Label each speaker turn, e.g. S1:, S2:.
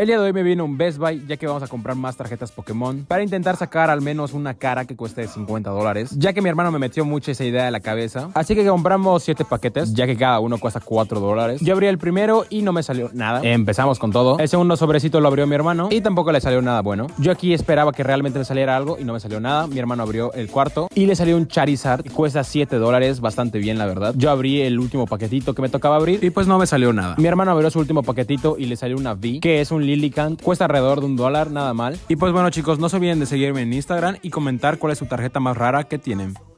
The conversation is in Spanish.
S1: El día de hoy me vino un Best Buy, ya que vamos a comprar más tarjetas Pokémon para intentar sacar al menos una cara que cueste $50, ya que mi hermano me metió mucho esa idea de la cabeza. Así que compramos 7 paquetes, ya que cada uno cuesta $4. Yo abrí el primero y no me salió nada. Empezamos con todo. El segundo sobrecito lo abrió mi hermano y tampoco le salió nada bueno. Yo aquí esperaba que realmente me saliera algo y no me salió nada. Mi hermano abrió el cuarto y le salió un Charizard, cuesta $7, bastante bien la verdad. Yo abrí el último paquetito que me tocaba abrir y pues no me salió nada. Mi hermano abrió su último paquetito y le salió una V, que es un Lillicant, cuesta alrededor de $1, nada mal. Y pues bueno chicos, no se olviden de seguirme en Instagram y comentar cuál es su tarjeta más rara que tienen.